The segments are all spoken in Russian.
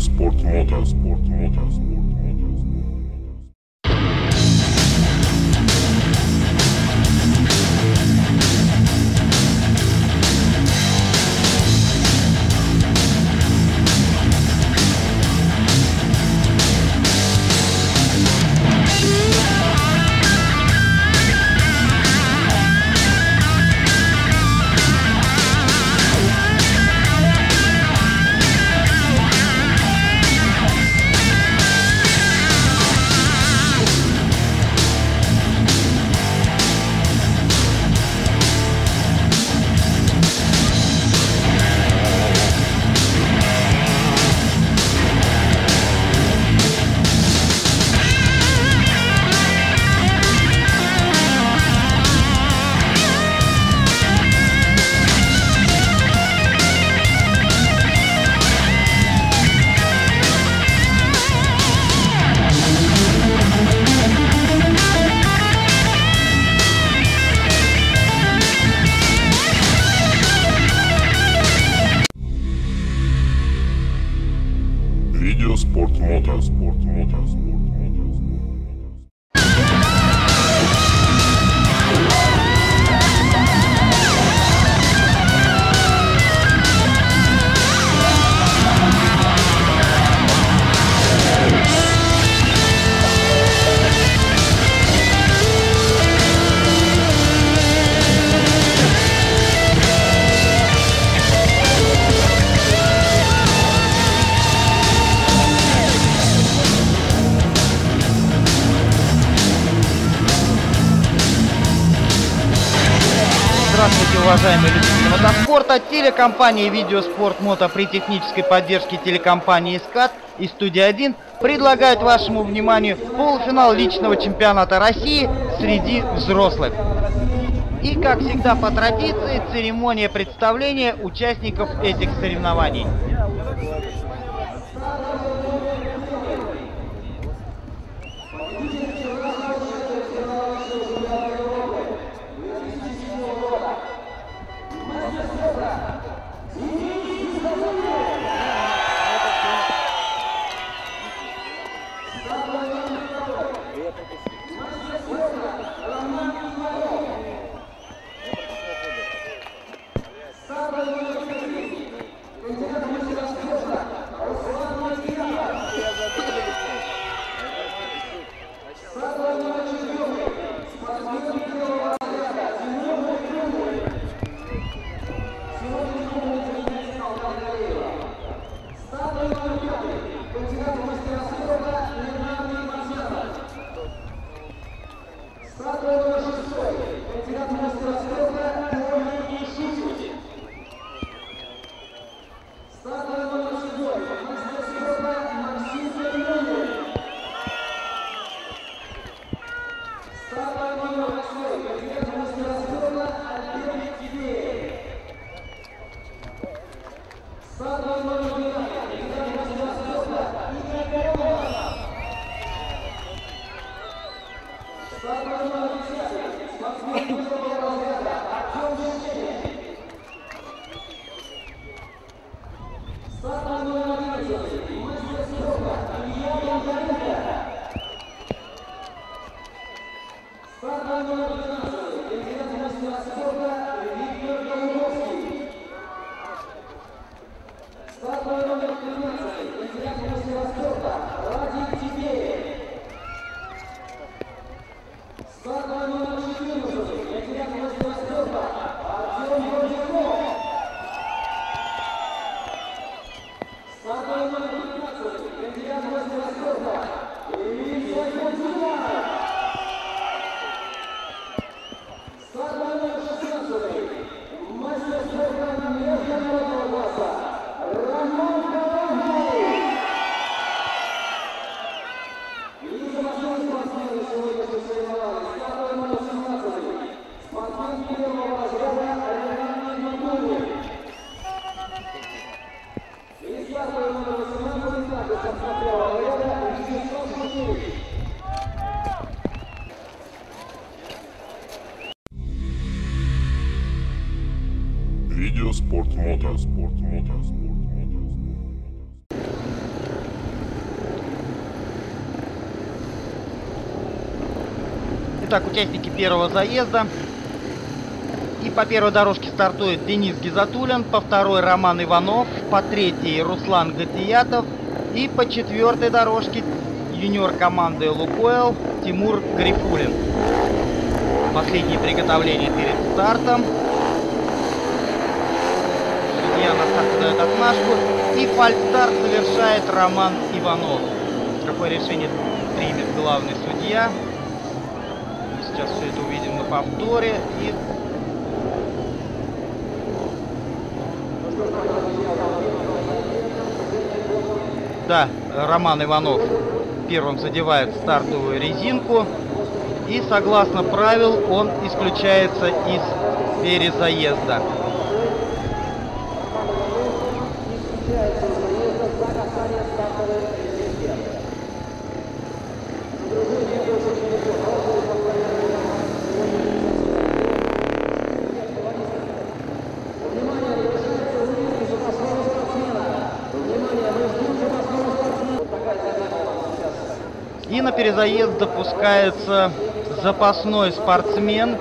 Видеоспорт мото. Видеоспорт мото. Здравствуйте, уважаемые любители мотоспорта! Телекомпания Видеоспорт Мото при технической поддержке телекомпании «Скат» и «Студия 1» предлагает вашему вниманию полуфинал личного чемпионата России среди взрослых. И, как всегда по традиции, церемония представления участников этих соревнований. Видеоспорт мото. Итак, участники первого заезда. И по первой дорожке стартует Денис Гизатуллин, по второй Роман Иванов, по третьей Руслан Гатиятов и по четвертой дорожке юниор команды «Лукойл» Тимур Гарифуллин. Последние приготовления перед стартом. Судья на старт дает отмашку. И фальстарт совершает Роман Иванов. Какое решение примет главный судья? Мы сейчас все это увидим на повторе. И да, Роман Иванов первым задевает стартовую резинку. И согласно правил он исключается из перезаезда. И на перезаезд допускается запасной спортсмен.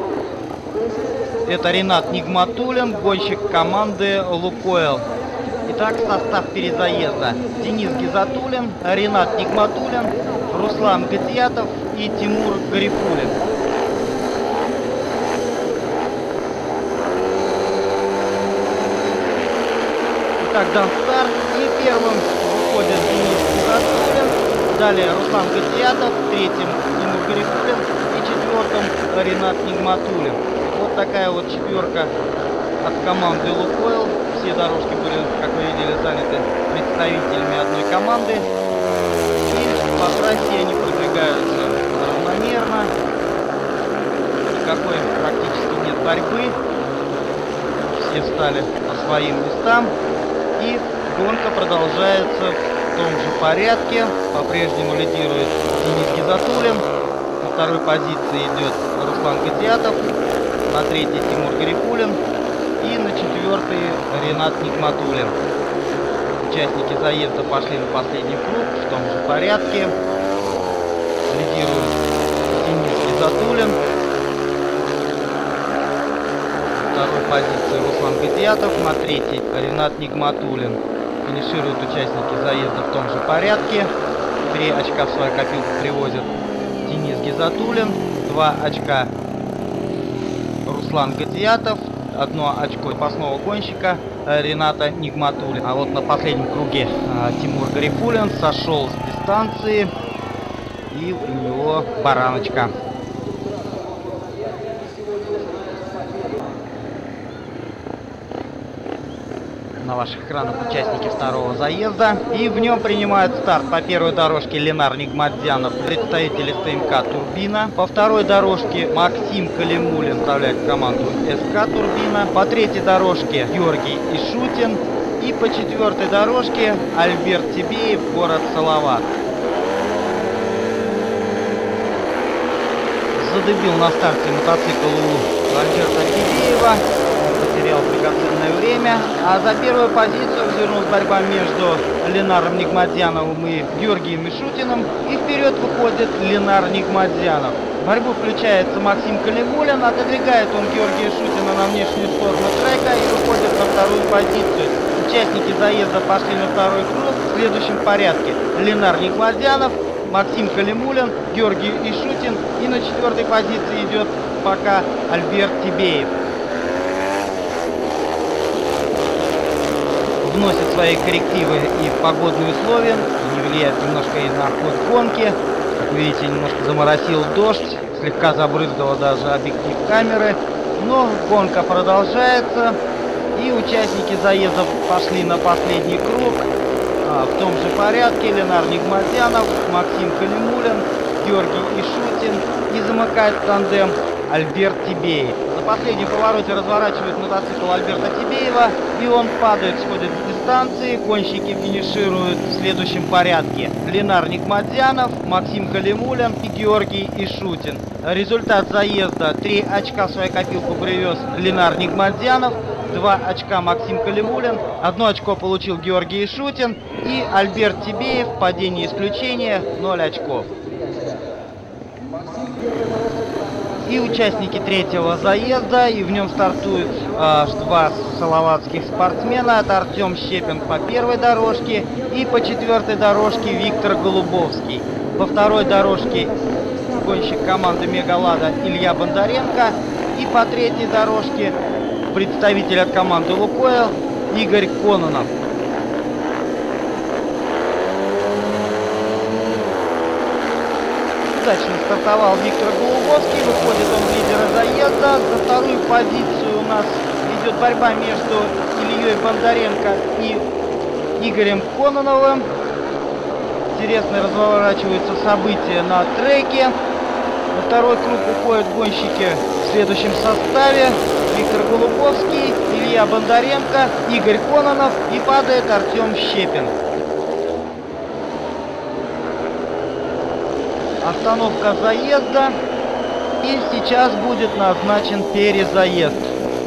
Это Ренат Нигматуллин, гонщик команды «Лукойл». Итак, состав перезаезда: Денис Гизатуллин, Ренат Нигматуллин, Руслан Гатиятов и Тимур Гарифуллин. Итак, дан старт, и первым выходит Денис Гизатуллин. Далее Руслан Гатиятов, третьим Тимур Гарифуллин и четвертым Ренат Нигматуллин. Вот такая вот четверка от команды «Лукойл». Все дорожки были, как вы видели, заняты представителями одной команды. И по трассе они продвигаются равномерно. Никакой практически нет борьбы. Все встали по своим местам. И гонка продолжается в том же порядке. По-прежнему лидирует Денис Гизатуллин. На второй позиции идет Руслан Гатиятов. На третьей Тимур Гарифуллин. И на четвертой Ренат Нигматуллин. Участники заезда пошли на последний круг в том же порядке. Лидирует Денис Гизатуллин. На второй позиции Руслан Гатиятов. На третьей Ренат Нигматуллин. Финишируют участники заезда в том же порядке. 3 очка в свою копилку привозит Денис Гизатуллин. 2 очка Руслан Гатиятов. 1 очко запасного гонщика Рената Нигматуллина. А вот на последнем круге Тимур Гарифуллин сошел с дистанции. И у него бараночка. На ваших экранах участники второго заезда. И в нем принимают старт по первой дорожке Ленар Нигматзянов, представитель СТМК «Турбина». По второй дорожке Максим Калимулин представляет команду СК «Турбина». По третьей дорожке Георгий Ишутин. И по четвертой дорожке Альберт Тибеев, город Салават. Задебил на старте мотоцикл у Альберта Тибеева. Потерял драгоценное время. А за первую позицию развернулась борьба между Ленаром Нигматзяновым и Георгием Ишутиным. И вперед выходит Ленар Нигматзянов. В борьбу включается Максим Калимулин. Отодвигает он Георгия Ишутина на внешнюю сторону трека и выходит на вторую позицию. Участники заезда пошли на второй круг в следующем порядке: Ленар Нигматзянов, Максим Калимулин, Георгий Ишутин. И на четвертой позиции идет пока Альберт Тибеев. Вносит свои коррективы и погодные условия. Не влияет немножко и на ход гонки. Как видите, немножко заморосил дождь. Слегка забрызгало даже объектив камеры. Но гонка продолжается. И участники заезда пошли на последний круг. В том же порядке Ленар Нигматзянов, Максим Калимулин, Георгий Ишутин. И замыкает тандем Альберт Тибеев. На последнем повороте разворачивает мотоцикл Альберта Тибеева. И он падает, сходит с дистанции. Гонщики финишируют в следующем порядке: Ленар Нигматзянов, Максим Калимулин и Георгий Ишутин. Результат заезда: 3 очка в свою копилку привез Ленар Нигматзянов, 2 очка Максим Калимулин, 1 очко получил Георгий Ишутин и Альберт Тибеев, падение исключения, 0 очков. И участники третьего заезда, и в нем стартуют аж два салаватских спортсмена. Это Артем Щепин по первой дорожке и по четвертой дорожке Виктор Голубовский. По второй дорожке гонщик команды Мегалада Илья Бондаренко. И по третьей дорожке представитель от команды Лукойл Игорь Кононов. Удачно стартовал Виктор Голубовский, выходит он в лидера заезда. За вторую позицию у нас идет борьба между Ильей Бондаренко и Игорем Кононовым. Интересно разворачиваются события на треке. На второй круг уходят гонщики в следующем составе: Виктор Голубовский, Илья Бондаренко, Игорь Кононов, и падает Артем Щепин. Остановка заезда, и сейчас будет назначен перезаезд.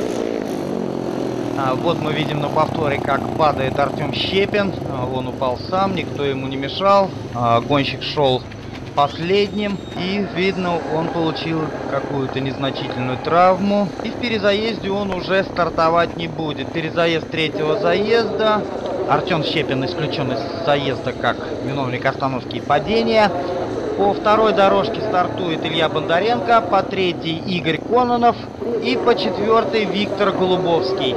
Вот мы видим на повторе, как падает Артем Щепин. Он упал сам, никто ему не мешал. Гонщик шел последним, и видно, он получил какую-то незначительную травму. И в перезаезде он уже стартовать не будет. Перезаезд третьего заезда. Артем Щепин исключен из заезда как виновник остановки и падения. По второй дорожке стартует Илья Бондаренко, по третьей Игорь Кононов и по четвертой Виктор Голубовский.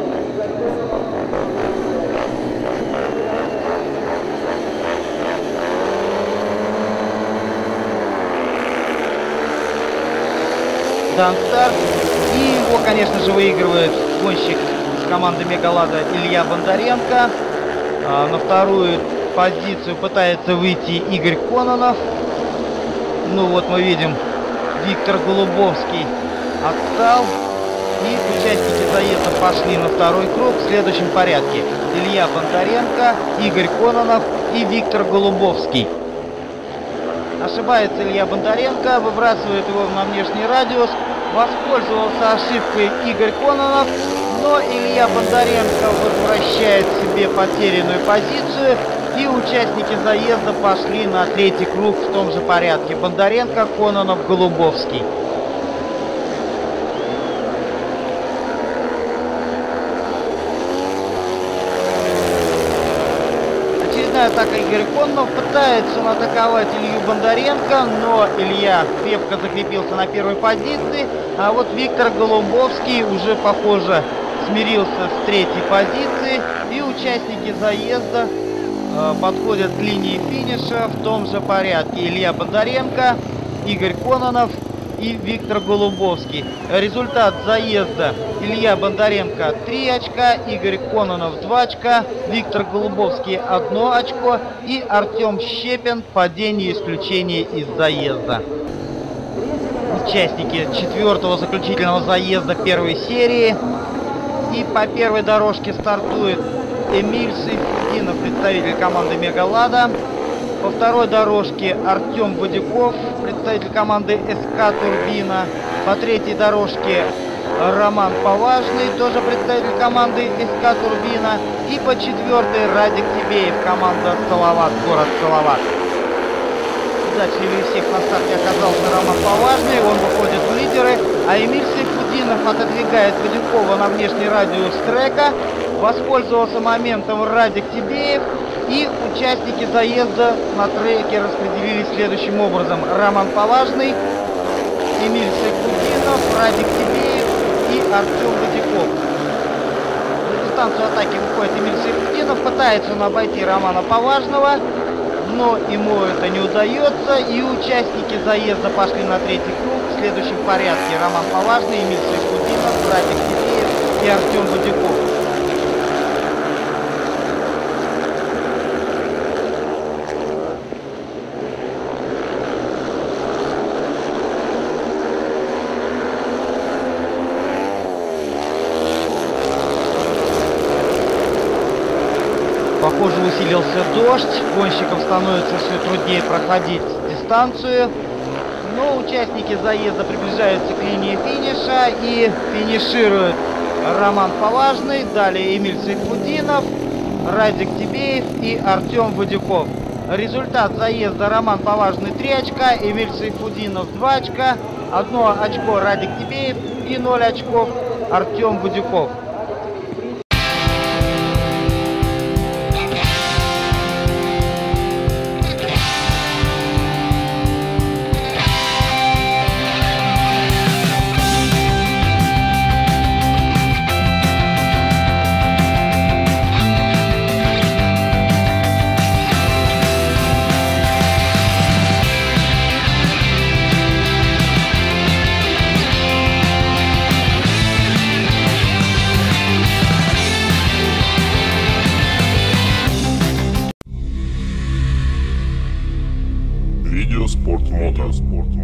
Дан старт, и его, конечно же, выигрывает гонщик с команды Мегалада Илья Бондаренко. На вторую позицию пытается выйти Игорь Кононов. Ну вот мы видим, Виктор Голубовский отстал, и участники заезда пошли на второй круг в следующем порядке: Илья Бондаренко, Игорь Кононов и Виктор Голубовский. Ошибается Илья Бондаренко, выбрасывает его на внешний радиус. Воспользовался ошибкой Игорь Кононов, но Илья Бондаренко возвращает себе потерянную позицию. И участники заезда пошли на третий круг в том же порядке: Бондаренко, Кононов, Голубовский. Очередная атака Игоря Кононов. Пытается он атаковать Илью Бондаренко, но Илья крепко закрепился на первой позиции. А вот Виктор Голубовский уже, похоже, смирился с третьей позицией. И участники заезда подходят к линии финиша в том же порядке: Илья Бондаренко, Игорь Кононов и Виктор Голубовский. Результат заезда: Илья Бондаренко 3 очка, Игорь Кононов 2 очка, Виктор Голубовский 1 очко и Артем Щепин падение исключения из заезда. Участники четвертого заключительного заезда первой серии. И по первой дорожке стартует Эмиль Сайфутдинов, представитель команды Мегалада. По второй дорожке Артем Водяков, представитель команды СК Турбина. По третьей дорожке Роман Поважный, тоже представитель команды СК Турбина. И по четвертой Радик Тибеев, команда Салават, город Салават. Удачливее всех на старте оказался Роман Поважный, он выходит в лидеры, а Эмиль Сайфутдинов отодвигает Водякова на внешний радиус трека. Воспользовался моментом Радик Тибеев, и участники заезда на треке распределились следующим образом: Роман Поважный, Эмиль Сайфутдинов, Радик Тибеев и Артем Водяков. На дистанцию атаки выходит Эмиль Сайфутдинов, пытается он обойти Романа Поважного, но ему это не удается, и участники заезда пошли на третий круг в следующем порядке: Роман Поважный, Эмиль Сайфутдинов, Радик Тибеев и Артем Водяков. Похоже, усилился дождь, гонщикам становится все труднее проходить дистанцию. Но участники заезда приближаются к линии финиша, и финишируют Роман Поважный, далее Эмиль Сайфутдинов, Радик Тибеев и Артем Водяков. Результат заезда: Роман Поважный 3 очка, Эмиль Сайфутдинов 2 очка, 1 очко Радик Тибеев и 0 очков Артем Будюков. Видео спорт мото.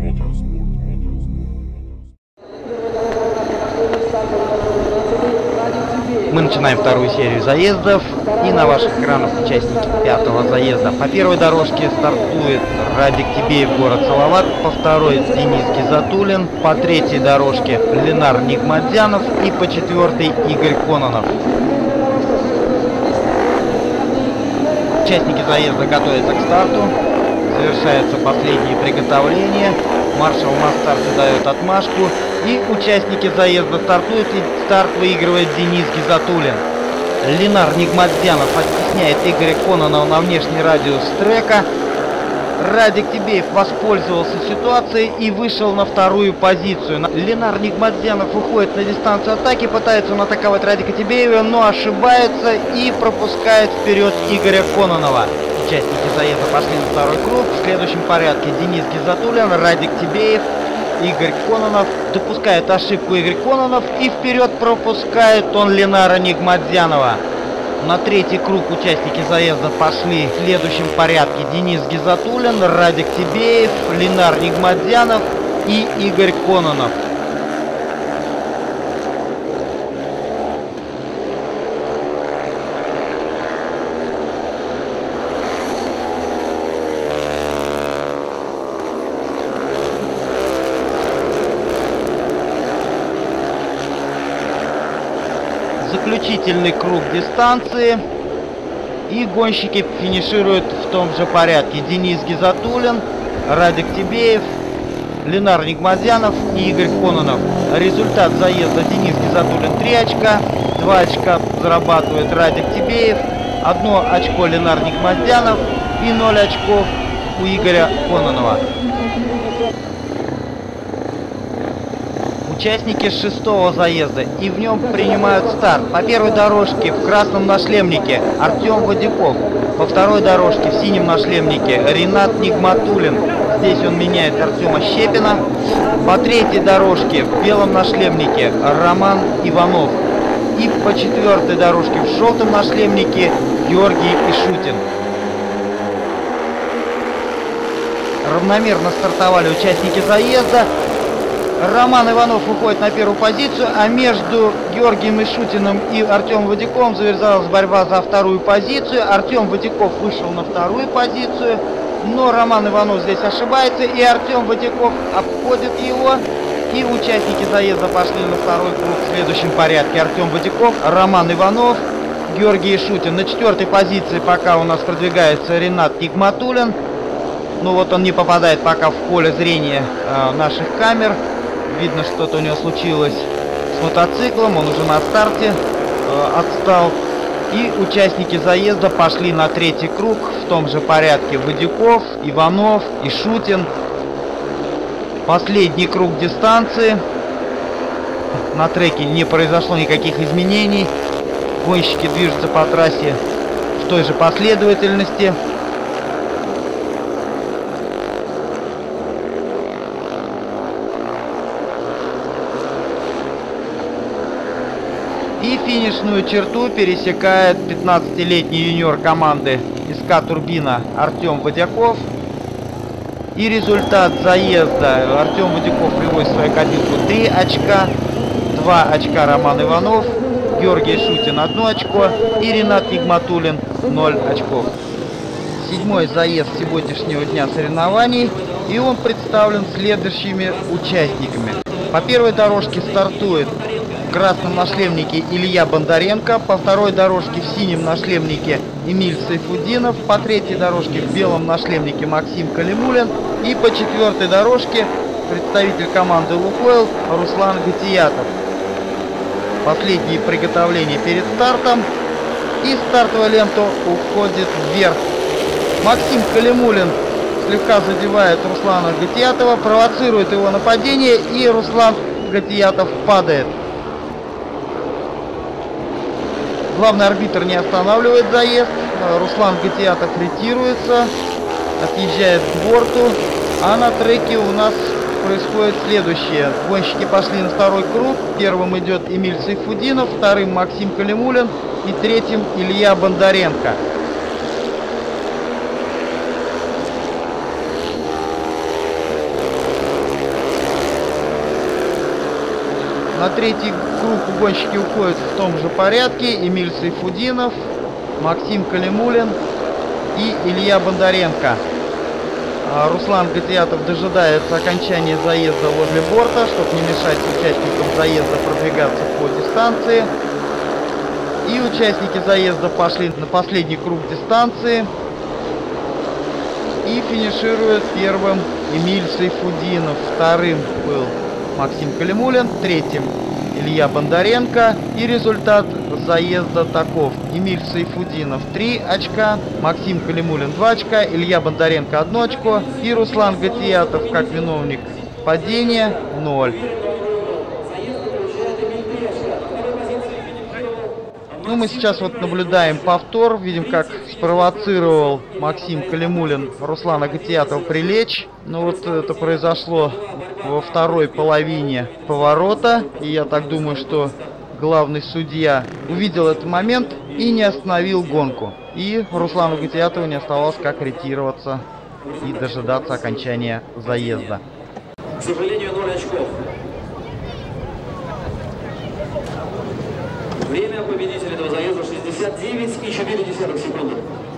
Мы начинаем вторую серию заездов, и на ваших экранах участники 5-го заезда. По первой дорожке стартует Радик Тибеев, город Салават, по второй Денис Гизатуллин, по третьей дорожке Ленар Нигматзянов и по четвертой Игорь Кононов. Участники заезда готовятся к старту, завершаются последние приготовления, маршал на старте дает отмашку, и участники заезда стартуют, и старт выигрывает Денис Гизатуллин. Ленар Нигматзянов оттесняет Игоря Кононова на внешний радиус трека. Радик Тибеев воспользовался ситуацией и вышел на вторую позицию. Ленар Нигматзянов уходит на дистанцию атаки, пытается он атаковать Радика Тибеева, но ошибается и пропускает вперед Игоря Кононова. Участники заезда пошли на второй круг. В следующем порядке Денис Гизатуллин, Радик Тибеев, Игорь Кононов. Допускает ошибку Игорь Кононов и вперед пропускает он Ленара Нигматзянова. На третий круг участники заезда пошли в следующем порядке: Денис Гизатуллин, Радик Тибеев, Ленар Нигматзянов и Игорь Кононов. Заключительный круг дистанции, и гонщики финишируют в том же порядке: Денис Гизатуллин, Радик Тибеев, Ленар Нигматзянов и Игорь Кононов. Результат заезда: Денис Гизатуллин 3 очка, 2 очка зарабатывает Радик Тибеев, 1 очко Ленар Нигматзянов и 0 очков у Игоря Кононова. Участники 6-го заезда, и в нем принимают старт. По первой дорожке в красном нашлемнике Артем Водяков, по второй дорожке в синем нашлемнике Ренат Нигматуллин. Здесь он меняет Артема Щепина. По третьей дорожке в белом нашлемнике Роман Иванов. И по четвертой дорожке в желтом нашлемнике Георгий Ишутин. Равномерно стартовали участники заезда. Роман Иванов уходит на первую позицию, а между Георгием Ишутиным и Артемом Водяковым завязалась борьба за вторую позицию. Артем Водяков вышел на вторую позицию, но Роман Иванов здесь ошибается, и Артем Водяков обходит его. И участники заезда пошли на второй круг в следующем порядке: Артем Водяков, Роман Иванов, Георгий Ишутин. На четвертой позиции пока у нас продвигается Ренат Нигматуллин. Ну вот он не попадает пока в поле зрения наших камер. Видно, что-то у него случилось с мотоциклом, он уже на старте отстал. И участники заезда пошли на третий круг в том же порядке: Водяков, Иванов, Ишутин. Последний круг дистанции. На треке не произошло никаких изменений. Гонщики движутся по трассе в той же последовательности. И финишную черту пересекает 15-летний юниор команды СК Турбина Артем Водяков. И результат заезда: Артем Водяков приводит в свою кабинку 3 очка, 2 очка Роман Иванов, Георгий Шутин 1 очко и Ренат Нигматуллин 0 очков. 7-й заезд сегодняшнего дня соревнований, и он представлен следующими участниками. По первой дорожке стартует в красном нашлемнике Илья Бондаренко, по второй дорожке в синем нашлемнике Эмиль Сайфудинов, по третьей дорожке в белом нашлемнике Максим Калимулин и по четвертой дорожке представитель команды «Лукойл» Руслан Гатиятов. Последние приготовления перед стартом. И стартовая лента уходит вверх. Максим Калимулин слегка задевает Руслана Гатиятова, провоцирует его нападение, и Руслан Гатиятов падает. Главный арбитр не останавливает заезд. Руслан Гатиятов ретируется, отъезжает к борту. А на треке у нас происходит следующее. Гонщики пошли на второй круг. Первым идет Эмиль Сайфудинов, вторым Максим Калимулин и третьим Илья Бондаренко. На третий круг гонщики уходят в том же порядке. Эмиль Сайфудинов, Максим Калимулин и Илья Бондаренко. Руслан Гатиятов дожидается окончания заезда возле борта, чтобы не мешать участникам заезда продвигаться по дистанции. И участники заезда пошли на последний круг дистанции. И финиширует первым Эмиль Сайфудинов. Вторым был Максим Калимулин, третьим Илья Бондаренко. И результат заезда таков: Эмиль Сайфудинов 3 очка, Максим Калимулин 2 очка, Илья Бондаренко 1 очко и Руслан Гатиятов как виновник падения 0. Ну, мы сейчас вот наблюдаем повтор, видим, как спровоцировал Максим Калимулин Руслана Гатиятова прилечь. Ну вот это произошло во второй половине поворота, и я так думаю, что главный судья увидел этот момент и не остановил гонку. И Руслану Гатиятову не оставалось как ретироваться и дожидаться окончания заезда. К сожалению, 0 очков. Время победителя этого заезда 69,4 секунды.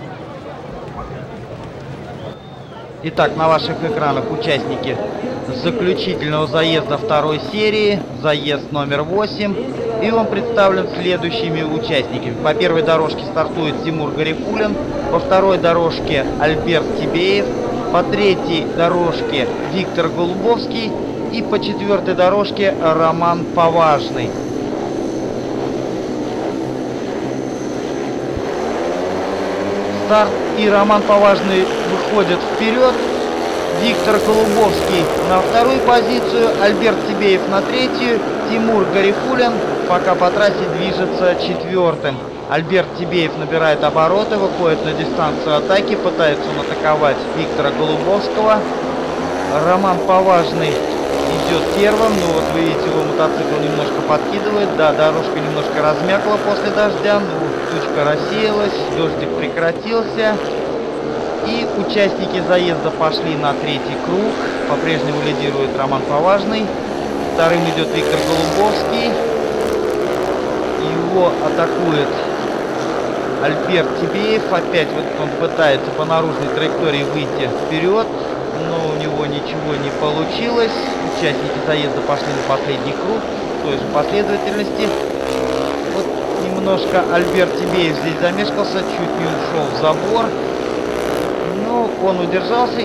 Итак, на ваших экранах участники заключительного заезда второй серии, заезд номер 8. И он представлен следующими участниками. По первой дорожке стартует Тимур Гарифуллин, по второй дорожке Альберт Тибеев, по третьей дорожке Виктор Голубовский и по четвертой дорожке Роман Поважный. Старт, и Роман Поважный выходит вперед. Виктор Голубовский на вторую позицию, Альберт Тибеев на третью, Тимур Гарифуллин пока по трассе движется четвертым. Альберт Тибеев набирает обороты, выходит на дистанцию атаки, пытается он атаковать Виктора Голубовского. Роман Поважный идет первым, но вот вы видите, его мотоцикл немножко подкидывает. Да, дорожка немножко размякла после дождя, но тучка рассеялась, дождик прекратился. И участники заезда пошли на третий круг. По-прежнему лидирует Роман Поважный. Вторым идет Виктор Голубовский. Его атакует Альберт Тибеев. Опять вот он пытается по наружной траектории выйти вперед, но у него ничего не получилось. Участники заезда пошли на последний круг в той же последовательности. Вот немножко Альберт Тибеев здесь замешкался, чуть не ушел в забор. Но он удержался.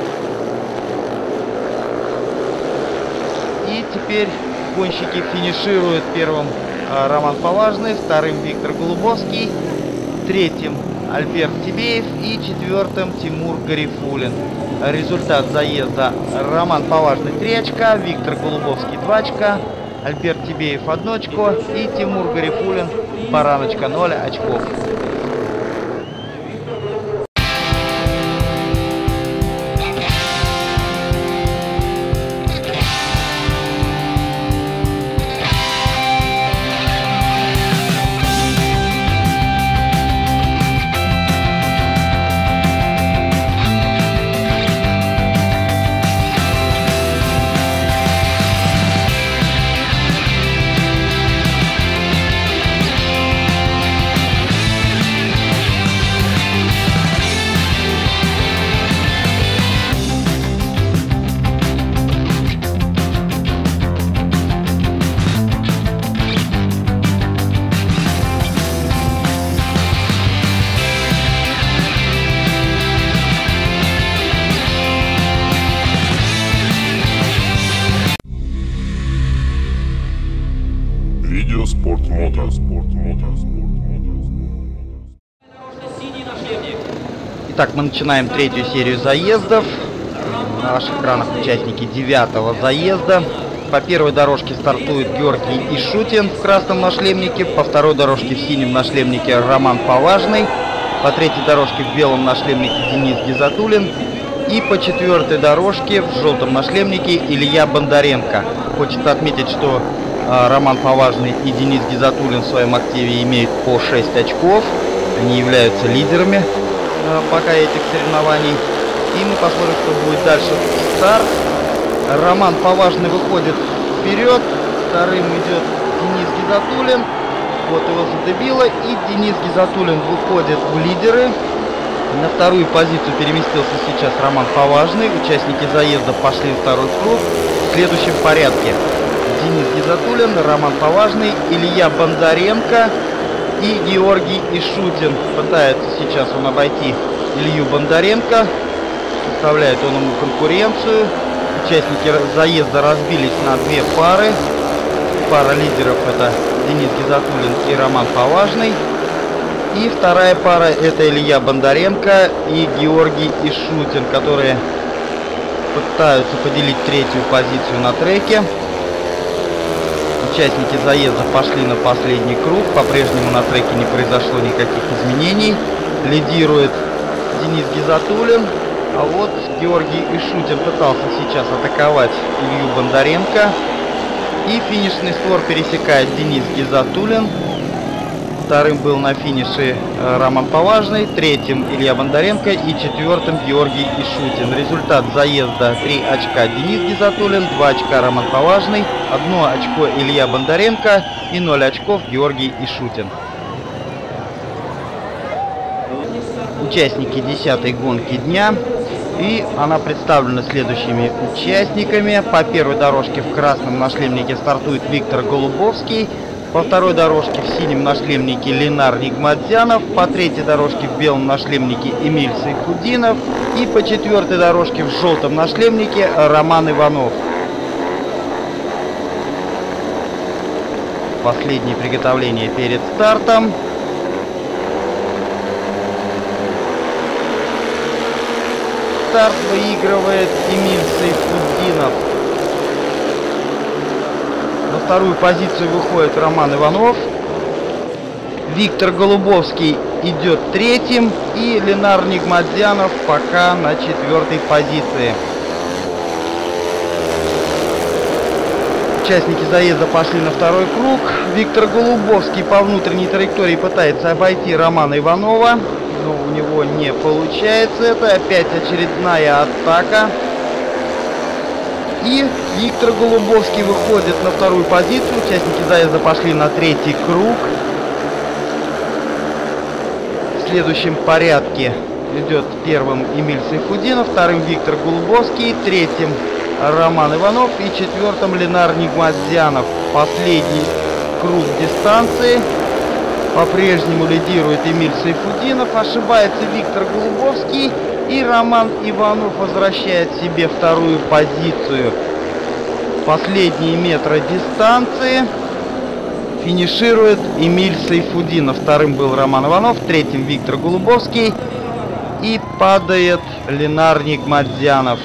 И теперь гонщики финишируют. Первым Роман Поважный, вторым Виктор Голубовский, третьим Альберт Тибеев и четвертым Тимур Гарифуллин. Результат заезда: Роман Поважный 3 очка, Виктор Голубовский 2 очка, Альберт Тибеев 1 очко и Тимур Гарифуллин бараночка 0 очков. Итак, мы начинаем третью серию заездов. На ваших экранах участники 9-го заезда. По первой дорожке стартует Георгий Ишутин в красном нашлемнике. По второй дорожке в синем нашлемнике Роман Поважный. По третьей дорожке в белом нашлемнике Денис Гизатуллин. И по четвертой дорожке в желтом нашлемнике Илья Бондаренко. Хочется отметить, что Роман Поважный и Денис Гизатуллин в своем активе имеют по 6 очков. Они являются лидерами пока этих соревнований. И мы посмотрим, что будет дальше. Старт. Роман Поважный выходит вперед. Вторым идет Денис Гизатуллин. Вот его задебило. И Денис Гизатуллин выходит в лидеры. На вторую позицию переместился сейчас Роман Поважный. Участники заезда пошли в второй круг в следующем порядке. Денис Гизатуллин, Роман Поважный, Илья Бондаренко и Георгий Ишутин. Пытается сейчас он обойти Илью Бондаренко. Составляет он ему конкуренцию. Участники заезда разбились на две пары. Пара лидеров — это Денис Гизатуллин и Роман Поважный. И вторая пара — это Илья Бондаренко и Георгий Ишутин, которые пытаются поделить третью позицию на треке. Участники заезда пошли на последний круг. По-прежнему на треке не произошло никаких изменений. Лидирует Денис Гизатуллин. А вот Георгий Ишутин пытался сейчас атаковать Илью Бондаренко. И финишный створ пересекает Денис Гизатуллин. Вторым был на финише Роман Поважный, третьим Илья Бондаренко и четвертым Георгий Ишутин. Результат заезда: 3 очка Денис Гизатуллин, 2 очка Роман Поважный, 1 очко Илья Бондаренко и 0 очков Георгий Ишутин. Участники 10-й гонки дня. И она представлена следующими участниками. По первой дорожке в красном нашлемнике стартует Виктор Голубовский. По второй дорожке в синем нашлемнике Ленар Нигматзянов. По третьей дорожке в белом нашлемнике Эмиль Сайфудинов. И по четвертой дорожке в желтом нашлемнике Роман Иванов. Последние приготовления перед стартом. Старт выигрывает Эмиль Сайфудинов. На вторую позицию выходит Роман Иванов. Виктор Голубовский идет третьим. И Ленар Нигматзянов пока на четвертой позиции. Участники заезда пошли на второй круг. Виктор Голубовский по внутренней траектории пытается обойти Романа Иванова. Но у него не получается это. Опять очередная атака. И Виктор Голубовский выходит на вторую позицию. Участники заезда пошли на третий круг. В следующем порядке идет первым Эмиль Сайфудинов, вторым Виктор Голубовский, третьим Роман Иванов и четвертым Ленар Нигматзянов. Последний круг дистанции. По-прежнему лидирует Эмиль Сайфудинов. Ошибается Виктор Голубовский. И Роман Иванов возвращает себе вторую позицию. Последние метры дистанции. Финиширует Эмиль Сайфудинов. Вторым был Роман Иванов, третьим Виктор Голубовский. И падает Ленар Нигматзянов.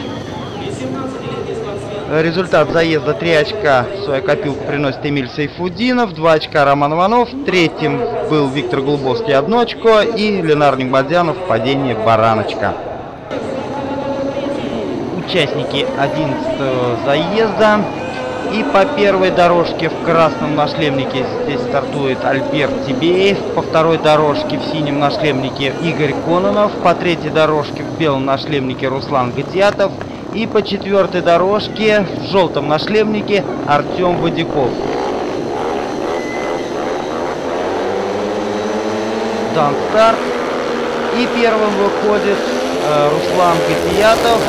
Результат заезда: 3 очка в свою копилку приносит Эмиль Сайфудинов, 2 очка Роман Иванов, третьим был Виктор Голубовский, 1 очко, и Ленар Нигматзянов — падение бараночка. Участники 11-го заезда. И по первой дорожке в красном нашлемнике здесь стартует Альберт Тибеев. По второй дорожке в синем нашлемнике Игорь Кононов. По третьей дорожке в белом нашлемнике Руслан Гатиятов. И по четвертой дорожке в желтом нашлемнике Артем Водяков. Дан старт. И первым выходит Руслан Гатиятов.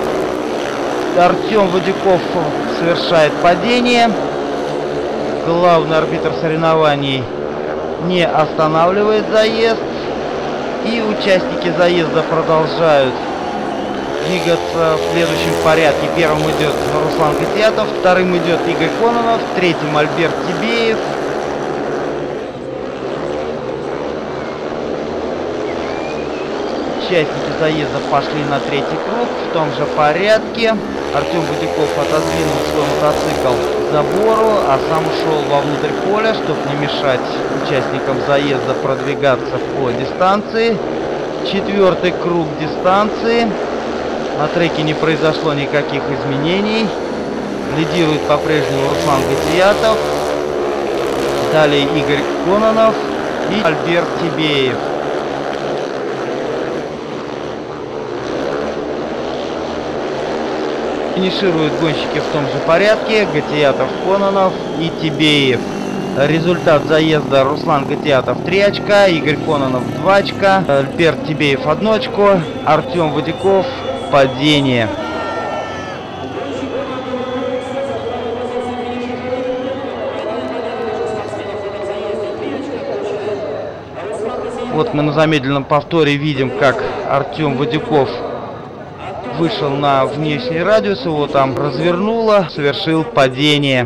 Артем Водяков совершает падение. Главный арбитр соревнований не останавливает заезд. И участники заезда продолжают двигаться в следующем порядке. Первым идет Руслан Гатиятов, вторым идет Игорь Кононов, третьим Альберт Тибеев. Участники заезда пошли на третий круг в том же порядке. Артем Будяков отодвинул свой мотоцикл к забору, а сам ушел вовнутрь поля, чтобы не мешать участникам заезда продвигаться по дистанции. Четвертый круг дистанции. На треке не произошло никаких изменений. Лидирует по-прежнему Руслан Гатиятов. Далее Игорь Кононов и Альберт Тибеев. Финишируют гонщики в том же порядке: Гатиятов, Кононов и Тибеев. Результат заезда: Руслан Гатиятов 3 очка, Игорь Кононов 2 очка, Альберт Тибеев 1 очко, Артем Будяков падение. Вот мы на замедленном повторе видим, как Артем Будяков вышел на внешний радиус, его там развернуло, совершил падение.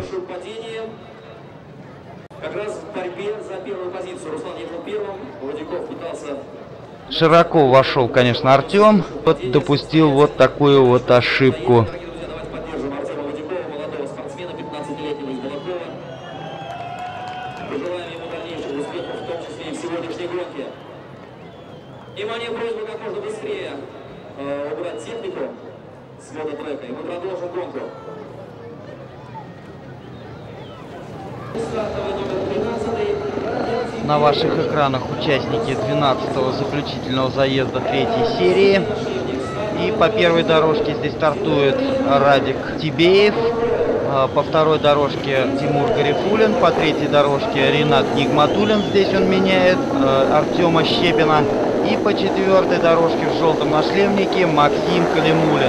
Как раз в борьбе за первую позицию Руслан ехал первым, Будяков пытался... Широко вошел, конечно, Артем, вот допустил вот такую вот ошибку. Дорогие друзья, давайте поддержим Артема Будякова, молодого спортсмена, 15-летнего из Балакова. Пожелаем ему дальнейших успехов, в том числе и в сегодняшней гонке. Внимание, просьба как можно быстрее убрать технику с мототрека, и мы продолжим гонку. На ваших экранах участники 12-го заключительного заезда 3-й серии. И по первой дорожке здесь стартует Радик Тибеев. По второй дорожке Тимур Гарифуллин. По третьей дорожке Ренат Нигматуллин. Здесь он меняет Артема Щепина. И по четвертой дорожке в желтом нашлемнике Максим Калимулин.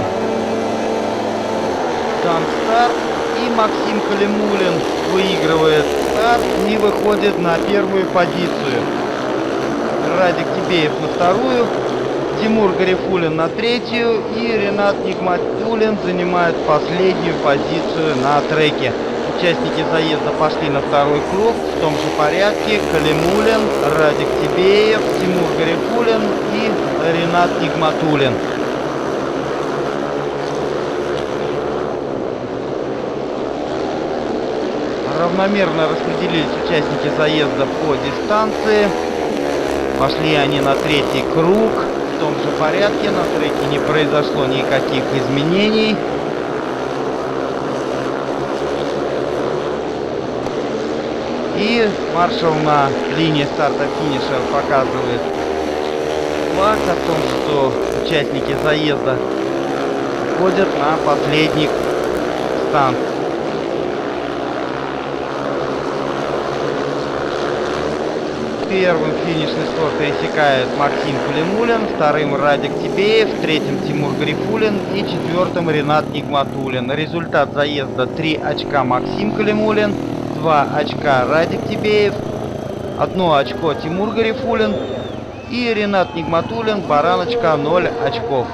Там старт. И Максим Калимулин выигрывает старт и выходит на первую позицию. Радик Тибеев на вторую, Тимур Гарифуллин на третью и Ренат Нигматуллин занимает последнюю позицию на треке. Участники заезда пошли на второй круг в том же порядке: Калимулин, Радик Тибеев, Тимур Гарифуллин и Ренат Нигматуллин. Равномерно распределились участники заезда по дистанции. Пошли они на третий круг в том же порядке. На треке не произошло никаких изменений. И маршал на линии старта-финиша показывает флаг о том, что участники заезда входят на последний старт. Первым финишный стор пересекает Максим Калимулин, вторым Радик Тибеев, третьим Тимур Гарифуллин и четвертым Ренат Нигматуллин. Результат заезда: 3 очка Максим Калимулин, 2 очка Радик Тибеев, 1 очко Тимур Гарифуллин и Ренат Нигматуллин, бараночка, 0 очков.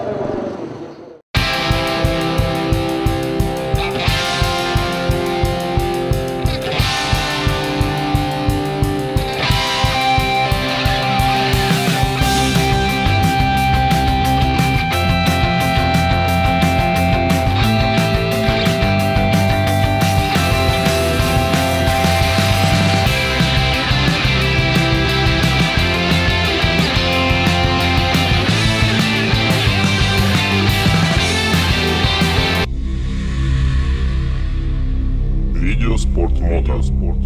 Видеоспорт Мото.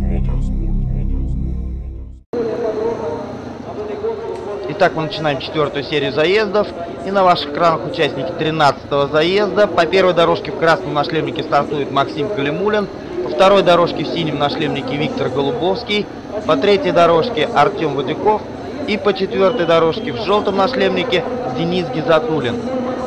Итак, мы начинаем четвертую серию заездов. И на ваших экранах участники 13-го заезда. По первой дорожке в красном нашлемнике стартует Максим Калимулин. По второй дорожке в синем нашлемнике Виктор Голубовский. По третьей дорожке Артем Будяков. И по четвертой дорожке в желтом нашлемнике Денис Гизатуллин.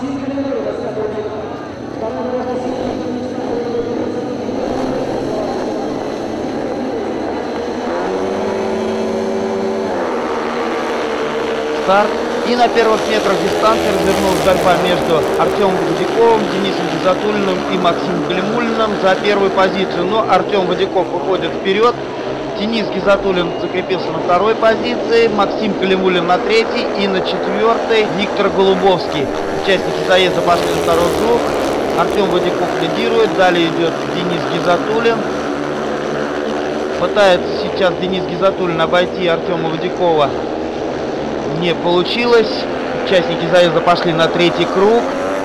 Старт. И на первых метрах дистанции развернулась борьба между Артемом Будяковым, Денисом Гизатуллиным и Максимом Калимулиным за первую позицию. Но Артем Будяков выходит вперед. Денис Гизатуллин закрепился на второй позиции, Максим Калимуллин на третьей и на четвертой Виктор Голубовский. Участники заезда пошли на второй круг. Артем Водяков лидирует, далее идет Денис Гизатуллин. Пытается сейчас Денис Гизатуллин обойти Артема Водякова. Не получилось. Участники заезда пошли на третий круг.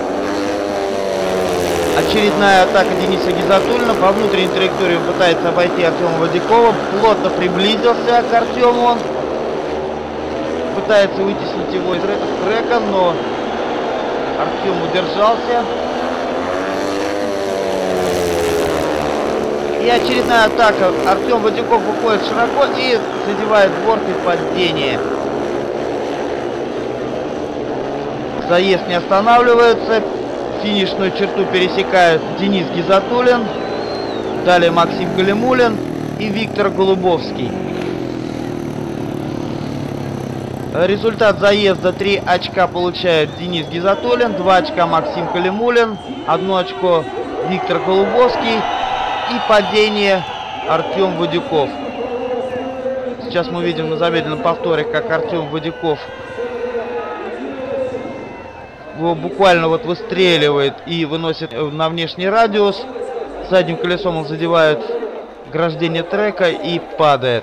Очередная атака Дениса Гизатуллина. По внутренней траектории он пытается обойти Артема Водякова. Плотно приблизился к Артему. Он пытается вытеснить его из трека, но Артем удержался. И очередная атака. Артем Водяков выходит широко и задевает борт и падение. Заезд не останавливается. Финишную черту пересекают Денис Гизатуллин, далее Максим Калимуллин и Виктор Голубовский. Результат заезда: 3 очка получает Денис Гизатуллин, 2 очка Максим Калимуллин, 1 очко Виктор Голубовский и падение Артем Водяков. Сейчас мы видим на замедленном повторе, как Артем Водяков его буквально вот выстреливает и выносит на внешний радиус. Задним колесом он задевает ограждение трека и падает.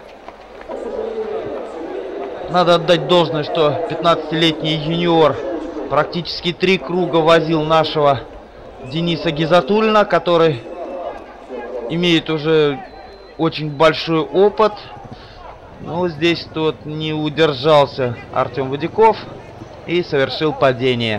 Надо отдать должное, что 15-летний юниор практически 3 круга возил нашего Дениса Гизатуллина, который имеет уже очень большой опыт. Но здесь тот не удержался Артем Водяков и совершил падение.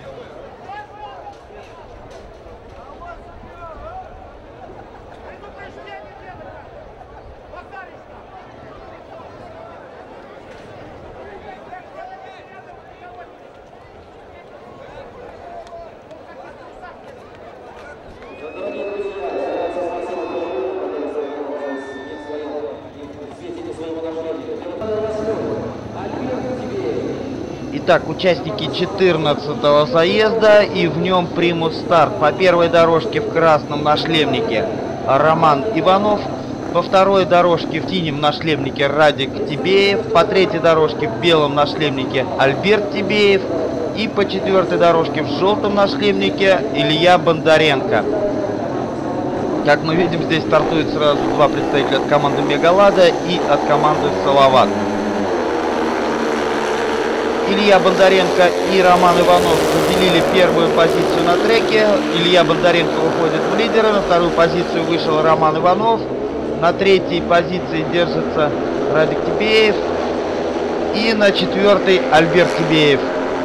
Итак, участники 14-го заезда, и в нем примут старт. По первой дорожке в красном нашлемнике Роман Иванов, по второй дорожке в синем нашлемнике Радик Тибеев, по третьей дорожке в белом нашлемнике Альберт Тибеев и по четвертой дорожке в желтом нашлемнике Илья Бондаренко. Как мы видим, здесь стартует сразу 2 представителя от команды Мегалада и от команды Салават. Илья Бондаренко и Роман Иванов разделили первую позицию на треке. Илья Бондаренко выходит в лидеры. На вторую позицию вышел Роман Иванов. На третьей позиции держится Радик Тибеев. И на четвертой Альберт Тибеев.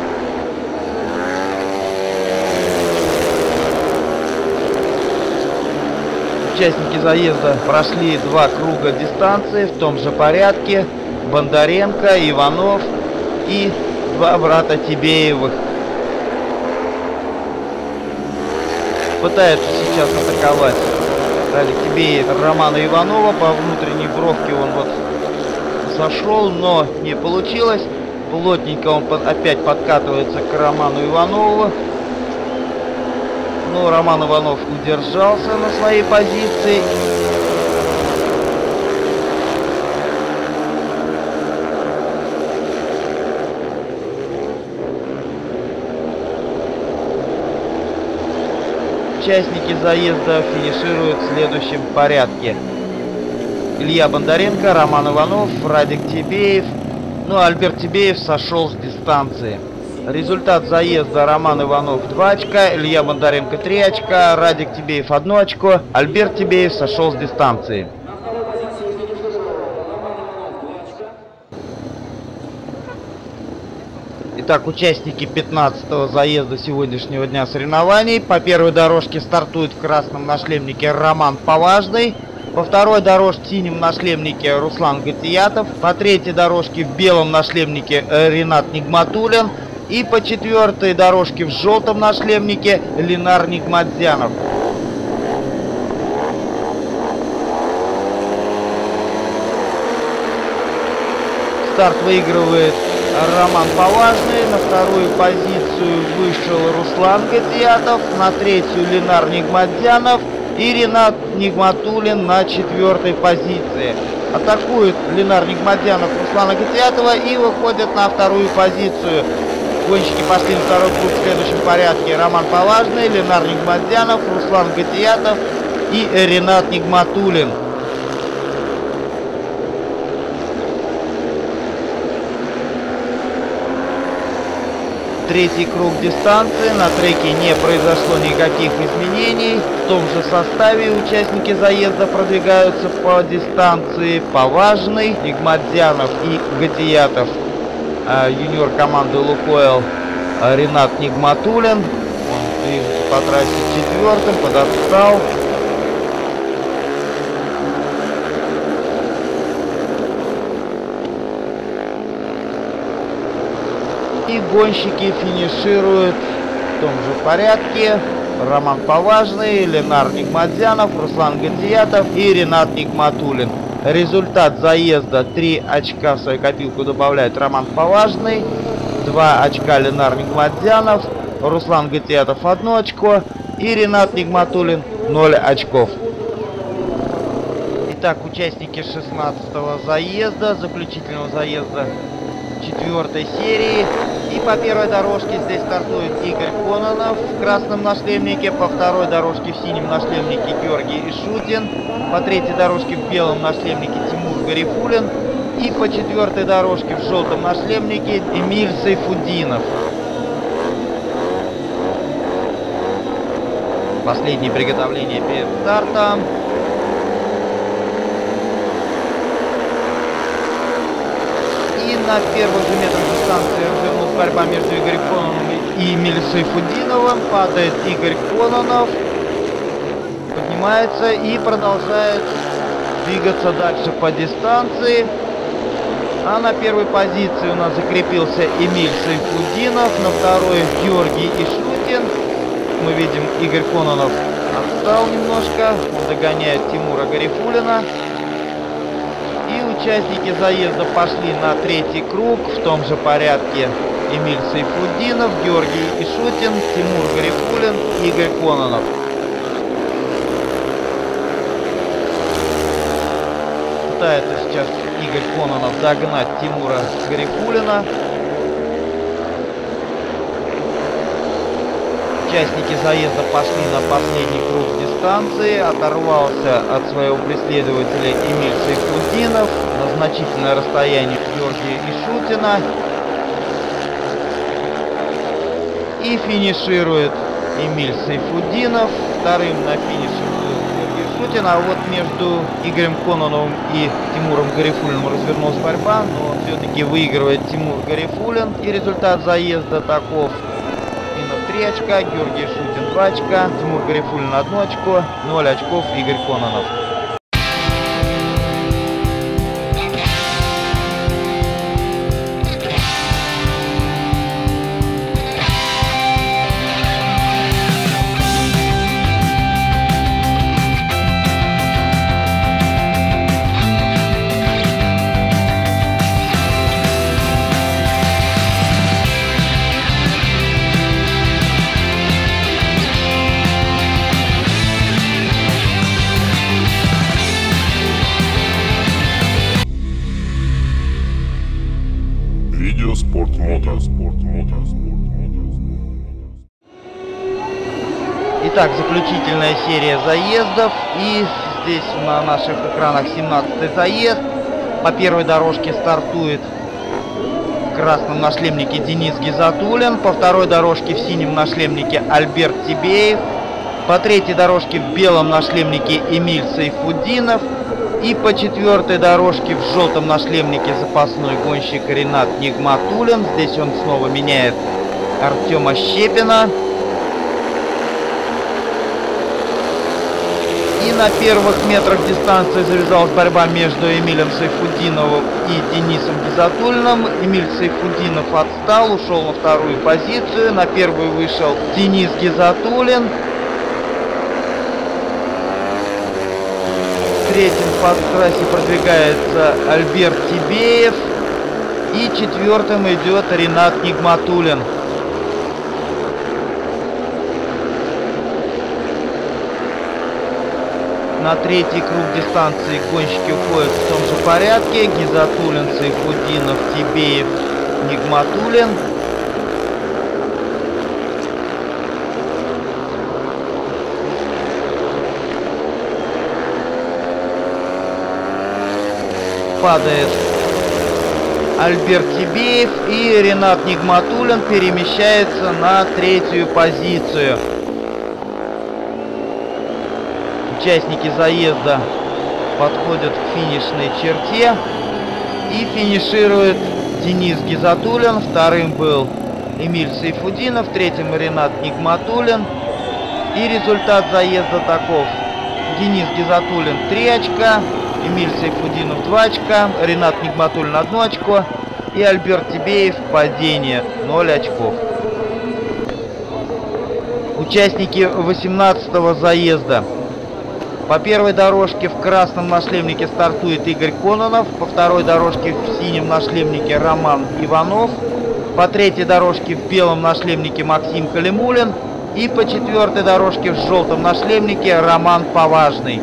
Участники заезда прошли 2 круга дистанции в том же порядке. Бондаренко, Иванов и 2 брата Тибеевых. Пытается сейчас атаковать Радик Тибеев Романа Иванова. По внутренней бровке он вот сошел, но не получилось. Плотненько он опять подкатывается к Роману Иванову. Но Роман Иванов удержался на своей позиции. Участники заезда финишируют в следующем порядке: Илья Бондаренко, Роман Иванов, Радик Тибеев. Ну а Альберт Тибеев сошел с дистанции. Результат заезда: Роман Иванов 2 очка, Илья Бондаренко 3 очка, Радик Тибеев 1 очко, Альберт Тибеев сошел с дистанции. Итак, участники 15-го заезда сегодняшнего дня соревнований. По первой дорожке стартует в красном нашлемнике Роман Поважный. По второй дорожке в синем нашлемнике Руслан Гатиятов. По третьей дорожке в белом нашлемнике Ренат Нигматуллин. И по четвертой дорожке в желтом нашлемнике Ленар Нигматзянов. Старт выигрывает Роман Поважный. На вторую позицию вышел Руслан Гатиятов. На третью Ленар Нигматзянов. И Ренат Нигматуллин на четвертой позиции. Атакует Ленар Нигматзянов Руслана Гатиятова и выходит на вторую позицию. Гонщики пошли на второй круг в следующем порядке. Роман Поважный, Ленар Нигматзянов, Руслан Гатиятов и Ренат Нигматуллин. Третий круг дистанции. На треке не произошло никаких изменений. В том же составе участники заезда продвигаются по дистанции. Поважный, Нигматзянов и Гатиятов. Юниор команды Лукойл Ренат Нигматуллин. Он движется по трассе четвертым, подотстал. И гонщики финишируют в том же порядке. Роман Поважный, Ленар Нигматзянов, Руслан Гатиятов и Ренат Нигматуллин. Результат заезда: 3 очка в свою копилку добавляет Роман Поважный, 2 очка Ленар Нигматзянов, Руслан Гатиятов 1 очко и Ренат Нигматуллин 0 очков. Итак, участники 16-го заезда, заключительного заезда 4-й серии. И по первой дорожке здесь стартует Игорь Кононов в красном нашлемнике, по второй дорожке в синем нашлемнике Георгий Ишутин, по третьей дорожке в белом нашлемнике Тимур Гарифуллин и по четвертой дорожке в желтом нашлемнике Эмиль Сайфуддинов. Последние приготовления перед стартом. И на первых же метрах дистанции развернулась борьба между Игорем Кононовым и Эмилем Сайфуддиновым. Падает Игорь Кононов, поднимается и продолжает двигаться дальше по дистанции. А на первой позиции у нас закрепился Эмиль Сайфуддинов, на второй Георгий Ишутин. Мы видим, Игорь Кононов отстал немножко, он догоняет Тимура Гарифуллина. И участники заезда пошли на третий круг в том же порядке. Эмиль Сайфуддинов, Георгий Ишутин, Тимур Гарифуллин, Игорь Кононов. Пытается сейчас Игорь Кононов догнать Тимура Гарифуллина. Участники заезда пошли на последний круг дистанции. Оторвался от своего преследователя Эмиль Сайфуддинов на значительное расстояние Георгия Ишутина. И финиширует Эмиль Сайфуддинов. Вторым на финише был Георгий Ишутин. А вот между Игорем Кононовым и Тимуром Гарифуллиным развернулась борьба, но все-таки выигрывает Тимур Гарифуллин. И результат заезда таков: 3 очка, Георгий Ишутин 2 очка, Тимур Гарифуллин 1 очко, 0 очков Игорь Кононов. Видео Спортмото. Итак, заключительная серия заездов. И здесь на наших экранах 17-й заезд. По первой дорожке стартует в красном нашлемнике Денис Гизатуллин. По второй дорожке в синем нашлемнике Альберт Тибеев. По третьей дорожке в белом нашлемнике Эмиль Сайфуддинов. И по четвертой дорожке в желтом нашлемнике запасной гонщик Ренат Нигматуллин. Здесь он снова меняет Артема Щепина. И на первых метрах дистанции завязалась борьба между Эмилем Сайфуддиновым и Денисом Гизатуллиным. Эмиль Сайфуддинов отстал, ушел на вторую позицию. На первую вышел Денис Гизатуллин. Третьим по трассе продвигается Альберт Тибеев. И четвертым идет Ренат Нигматуллин. На третий круг дистанции гонщики уходят в том же порядке. Гизатуллин, Сайфутдинов, Тибеев, Нигматуллин. Падает Альберт Тибеев, и Ренат Нигматуллин перемещается на третью позицию. Участники заезда подходят к финишной черте, и финиширует Денис Гизатуллин. Вторым был Эмиль Сайфутдинов, третьим Ренат Нигматуллин. И результат заезда таков: Денис Гизатуллин 3 очка, Эмиль Сайфутдинов 2 очка, Ренат Нигматуллин 1 очко и Альберт Тибеев падение 0 очков. Участники 18-го заезда. По первой дорожке в красном нашлемнике стартует Игорь Кононов, по второй дорожке в синем нашлемнике Роман Иванов, по третьей дорожке в белом нашлемнике Максим Калимулин и по четвертой дорожке в желтом нашлемнике Роман Поважный.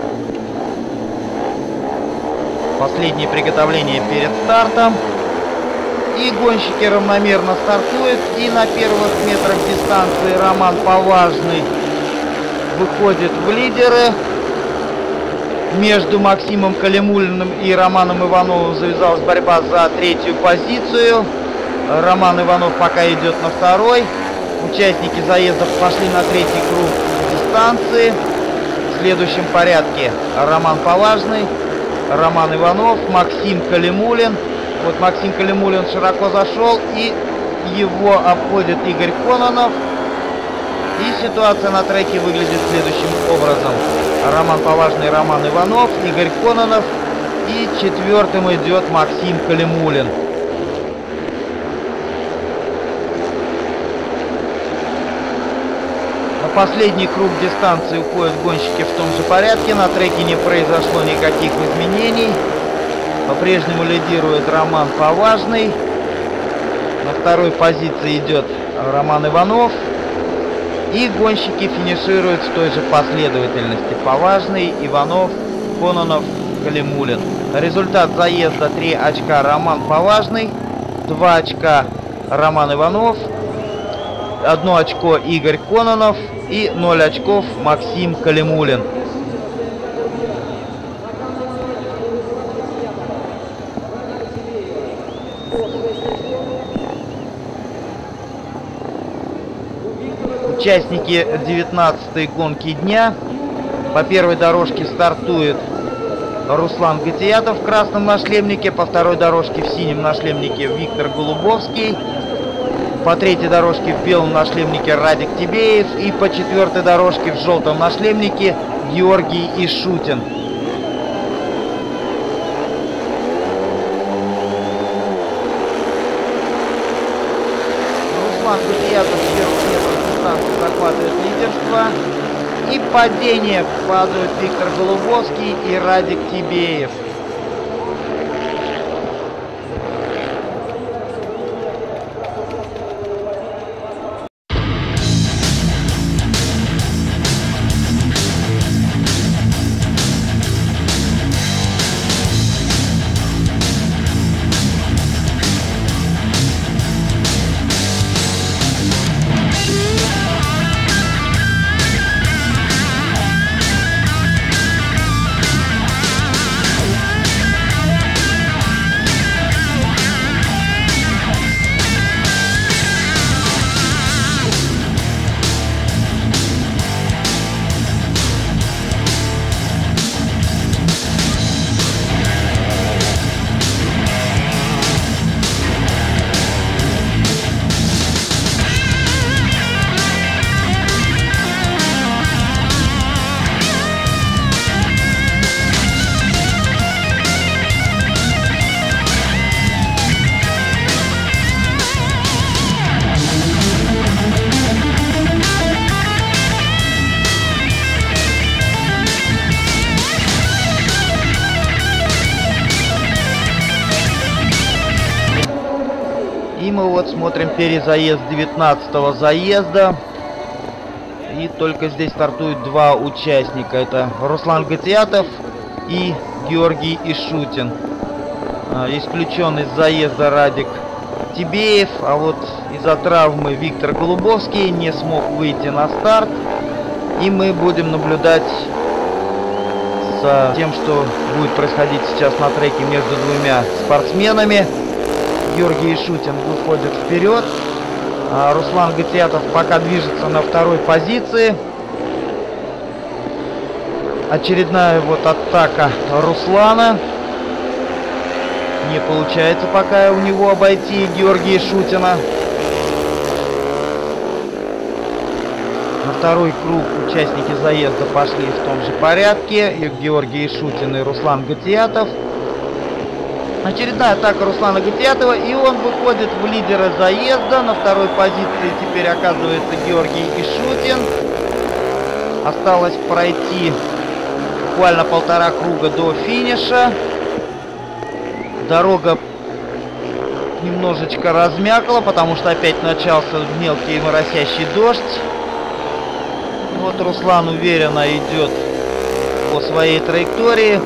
Последнее приготовление перед стартом. И гонщики равномерно стартуют. И на первых метрах дистанции Роман Поважный выходит в лидеры. Между Максимом Калимулиным и Романом Ивановым завязалась борьба за третью позицию. Роман Иванов пока идет на второй. Участники заездов пошли на третий круг дистанции. В следующем порядке Роман Поважный, Роман Иванов, Максим Калимулин. Вот Максим Калимулин широко зашел, и его обходит Игорь Кононов. И ситуация на треке выглядит следующим образом: Роман Поважный, Роман Иванов, Игорь Кононов, и четвертым идет Максим Калимулин. На последний круг дистанции уходят гонщики в том же порядке. На треке не произошло никаких изменений. По-прежнему лидирует Роман Поважный. На второй позиции идет Роман Иванов. И гонщики финишируют в той же последовательности: Поважный, Иванов, Кононов, Калимулин. Результат заезда: 3 очка Роман Поважный, 2 очка Роман Иванов, 1 очко Игорь Кононов и 0 очков Максим Калимулин. Участники 19-й гонки дня. По первой дорожке стартует Руслан Гатиятов в красном нашлемнике, по второй дорожке в синем нашлемнике Виктор Голубовский, по третьей дорожке в белом нашлемнике Радик Тибеев и по четвертой дорожке в желтом нашлемнике Георгий Ишутин. Руслан Гатиятов в первых метрах дистанции захватывает лидерство. И падение: падают Виктор Голубовский и Радик Тибеев. И мы вот смотрим перезаезд 19-го заезда. И только здесь стартуют два участника. Это Руслан Гатиатов и Георгий Ишутин. Исключен из заезда Радик Тибеев. А вот из-за травмы Виктор Голубовский не смог выйти на старт. И мы будем наблюдать за тем, что будет происходить сейчас на треке между двумя спортсменами. Георгий Ишутин выходит вперед. А Руслан Гатиатов пока движется на второй позиции. Очередная вот атака Руслана. Не получается пока у него обойти Георгия Ишутина. На второй круг участники заезда пошли в том же порядке. И Георгий Ишутин и Руслан Гатиатов. Очередная атака Руслана Гатиатова, и он выходит в лидеры заезда. На второй позиции теперь оказывается Георгий Ишутин. Осталось пройти буквально полтора круга до финиша. Дорога немножечко размякла, потому что опять начался мелкий моросящий дождь. Вот Руслан уверенно идет по своей траектории.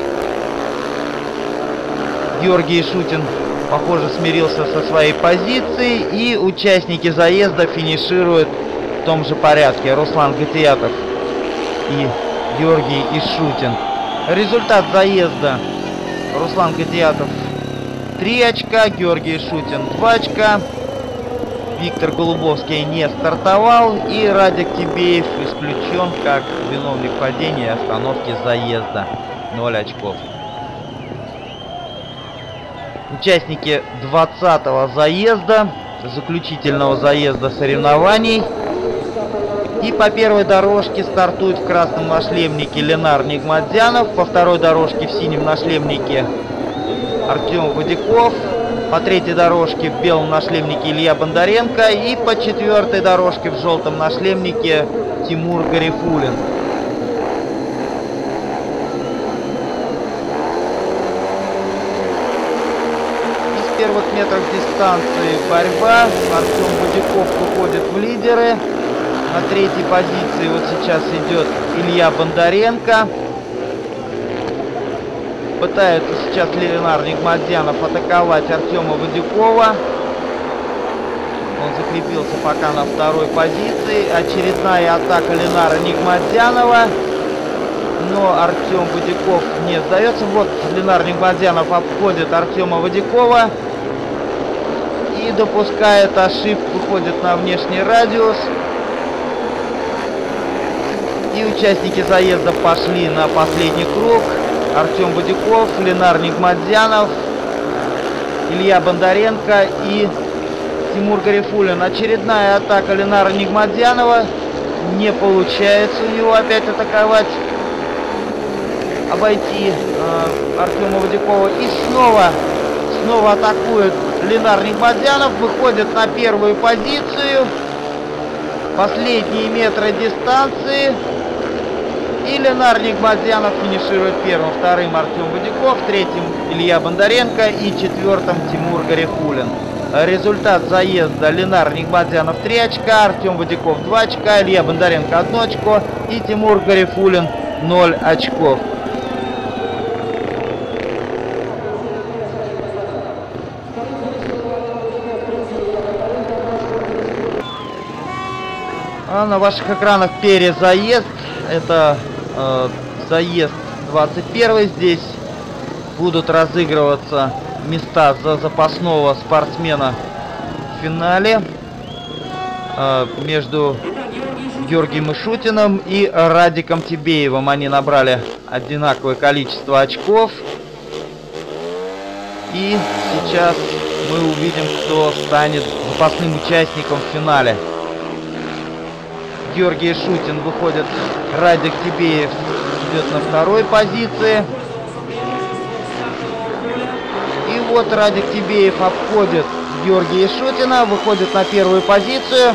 Георгий Ишутин, похоже, смирился со своей позицией, и участники заезда финишируют в том же порядке. Руслан Гатиатов и Георгий Ишутин. Результат заезда: Руслан Гатиатов 3 очка, Георгий Ишутин 2 очка, Виктор Голубовский не стартовал, и Радик Тибеев исключен как виновник падения и остановки заезда, 0 очков. Участники 20-го заезда, заключительного заезда соревнований. И по первой дорожке стартует в красном нашлемнике Ленар Нигматзянов. По второй дорожке в синем нашлемнике Артем Водяков. По третьей дорожке в белом нашлемнике Илья Бондаренко. И по четвертой дорожке в желтом нашлемнике Тимур Гарифуллин. Первых метрах дистанции борьба. Артем Водяков выходит в лидеры. На третьей позиции вот сейчас идет Илья Бондаренко. Пытается сейчас Ленар Нигматзянов атаковать Артема Водякова. Он закрепился пока на второй позиции. Очередная атака Ленара Нигматзянова. Но Артем Водяков не сдается. Вот Ленар Нигматзянов обходит Артема Водякова и допускает ошибку, выходит на внешний радиус. И участники заезда пошли на последний круг. Артем Водяков, Ленар Нигматзянов, Илья Бондаренко и Тимур Гарифуллин. Очередная атака Ленара Нигматзянова. Не получается у него опять атаковать, обойти Артема Водякова. И снова атакует Ленар Нигматзянов. Выходит на первую позицию. Последние метры дистанции. И Ленар Нигматзянов финиширует первым. Вторым Артем Водяков. Третьим Илья Бондаренко. И четвертым Тимур Гарифуллин. Результат заезда: Ленар Нигматзянов 3 очка, Артем Водяков 2 очка, Илья Бондаренко 1 очко и Тимур Гарифуллин 0 очков. А на ваших экранах перезаезд. Это заезд 21. Здесь будут разыгрываться места за запасного спортсмена в финале между Георгием Ишутиным и Радиком Тибеевым. Они набрали одинаковое количество очков. И сейчас мы увидим, кто станет запасным участником в финале. Георгий Ишутин выходит, Радик Тибеев идет на второй позиции. И вот Радик Тибеев обходит Георгия Ишутина, выходит на первую позицию.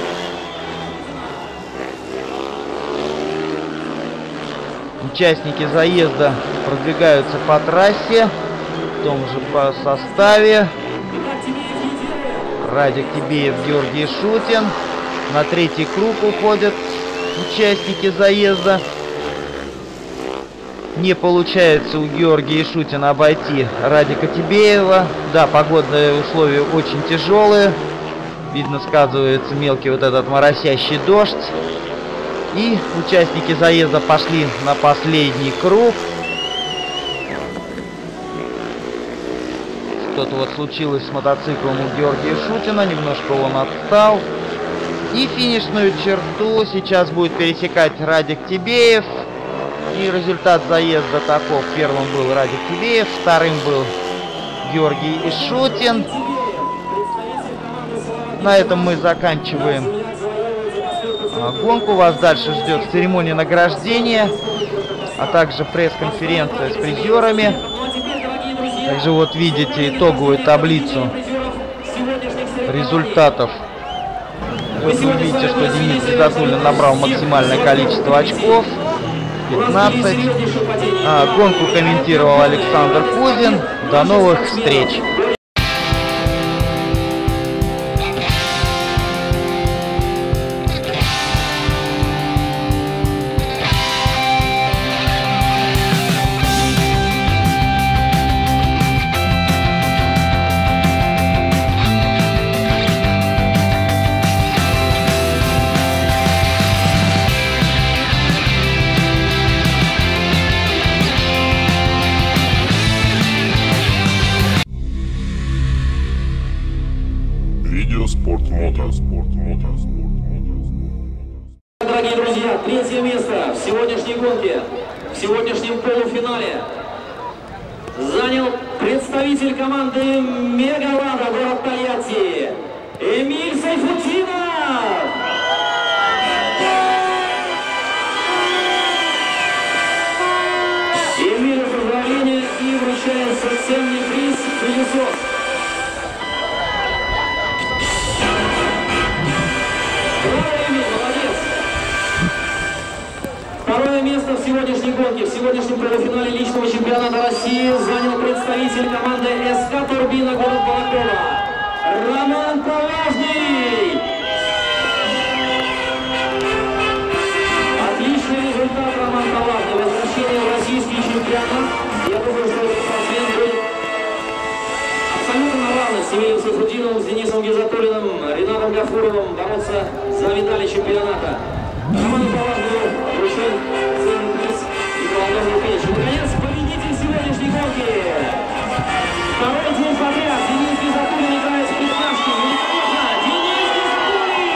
Участники заезда продвигаются по трассе в том же по составе. Радик Тибеев, Георгий Ишутин. На третий круг уходят участники заезда. Не получается у Георгия Ишутина обойти Радика Тибеева. Да, погодные условия очень тяжелые. Видно, сказывается мелкий вот этот моросящий дождь. И участники заезда пошли на последний круг. Что-то вот случилось с мотоциклом у Георгия Ишутина. Немножко он отстал. И финишную черту сейчас будет пересекать Радик Тибеев. И результат заезда таков. Первым был Радик Тибеев, вторым был Георгий Ишутин. На этом мы заканчиваем гонку. Вас дальше ждет церемония награждения, а также пресс-конференция с призерами. Также вот видите итоговую таблицу результатов. Вот вы видите, что Денис Гизатуллин набрал максимальное количество очков. 15. Гонку комментировал Александр Кузин. До новых встреч! Дорогие друзья, третье место в сегодняшней гонке, в сегодняшнем полуфинале занял представитель команды Мегалада город Тольятти Эмиль Сайфутдинов. Эмилю поздравления и вручается ценный приз «Пылесос». Второе место в сегодняшней гонке, в сегодняшнем полуфинале личного чемпионата России занял представитель команды СК «Турбина» город Балаково Роман Поважный. Отличный результат, Роман Поважный. Возвращение в российский чемпионат. Я думаю, что этот спортсмен будет абсолютно на равных с Эмилием Сайфутдиновым, с Денисом Гизатуллиным, Ринатом Гафуровым бороться за медали чемпионата. Роману Поважному вручен ценный приз и головной печь. Наконец, победитель сегодняшней гонки. Второй день подряд Денис Гизатуллин играет в пятнашки. Великолепно! Денис Гизатуллин!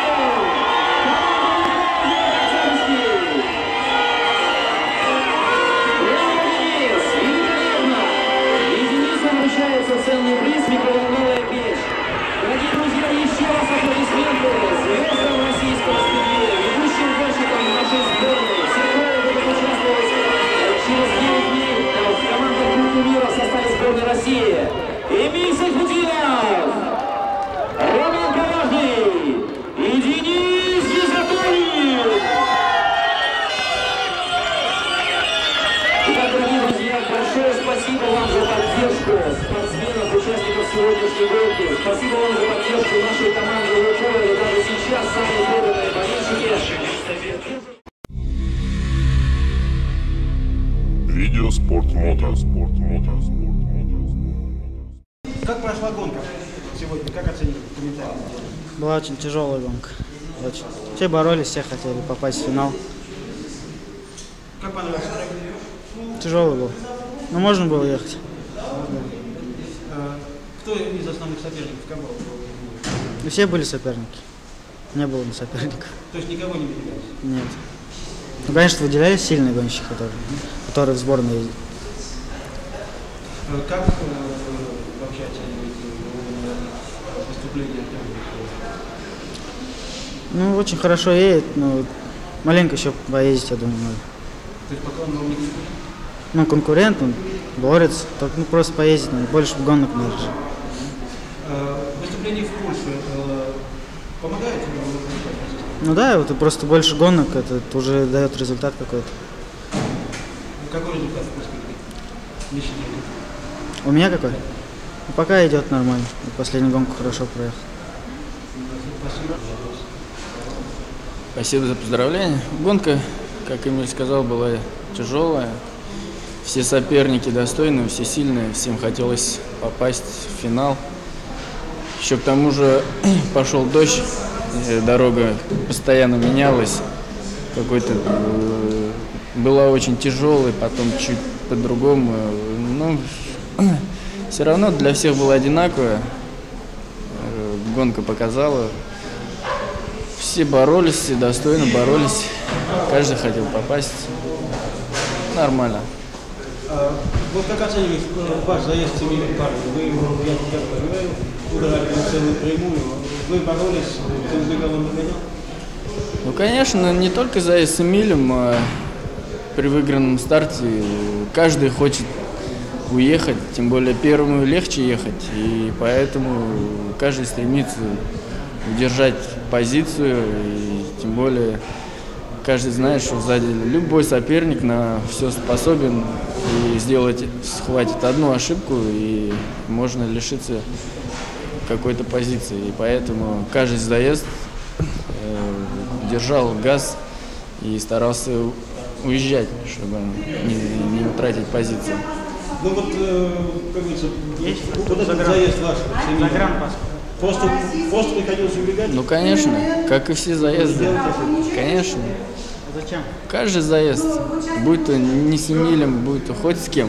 Браво, Денис! Великолепно! И Денису вручается ценный приз микроволновая печь. Дорогие друзья, еще раз аплодисменты звездам российского спидвея, ведущим гонщикам нашей сборной. Все трое будут участвовать через 9 дней в командном Кубке мира в составе сборной России. Эмиль Сайфутдинов, Роман Поважный и Денис Гизатуллин. Итак, дорогие друзья, большое спасибо вам за поддержку спортсменов, участников сегодняшней гонки. Спасибо вам за поддержку нашей команды «Лукойл». И даже сейчас самые преданные болельщики. Видео спортмото. Как прошла гонка сегодня? Как оценили комментарии? Была очень тяжелая гонка. Очень. Все боролись, все хотели попасть в финал. Как понравился трек? Тяжелый был. Но можно было ехать. Кто из основных соперников? Кого? И все были соперники. Не было соперников. То есть никого не выделялось? Нет. Ну, конечно, выделялись сильные гонщики, которые в сборной ездят. Как вообще оцениваете выступление Артема? Ну, очень хорошо едет, но маленько еще поездить, я думаю, надо. То есть пока он вам не конкурент? Ну, конкурент, он борется, только ну, просто поездить надо, больше гонок надо. Выступление в Польше помогает? Ну да, вот и просто больше гонок, это уже дает результат какой-то. Какой результат в Польше? У меня какой? Ну, пока идет нормально. Последнюю гонку хорошо проехал. Спасибо. Спасибо за поздравления. Гонка, как Эмиль сказал, была тяжелая. Все соперники достойные, все сильные, всем хотелось попасть в финал. Еще к тому же пошел дождь, дорога постоянно менялась. Какой-то была очень тяжелой, потом чуть по-другому. Но все равно для всех было одинаково. Гонка показала. Все боролись, все достойно боролись. Каждый хотел попасть. Нормально. Вот как оцениваете ваш заезд с Эмилем Парнем? Вы его, я понимаю, ударили на целую прямую. Вы боролись, кто избегал, он догонял? Ну, конечно, не только заезд с Эмилем, а при выигранном старте каждый хочет уехать, тем более первому легче ехать, и поэтому каждый стремится удержать позицию, и тем более каждый знает, что сзади любой соперник на все способен, и схватит одну ошибку, и можно лишиться какой-то позиции. И поэтому каждый заезд держал газ и старался уезжать, чтобы не утратить позицию. Ну вот, как говорится, вот этот заезд ваш с Эмилем. Просто приходилось убегать? Ну, конечно, как и все заезды. Конечно. Зачем? Каждый заезд, будь то не с Эмилем, будь то хоть с кем.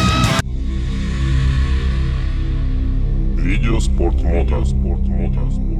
Видеоспорт Мото.